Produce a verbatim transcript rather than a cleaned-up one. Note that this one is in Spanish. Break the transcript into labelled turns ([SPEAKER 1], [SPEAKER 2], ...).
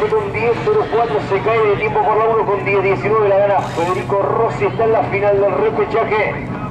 [SPEAKER 1] catorce con diez cero cuatro, se cae de tiempo por la uno con diez diecinueve, la gana Federico Rossi, está en la final del repechaje.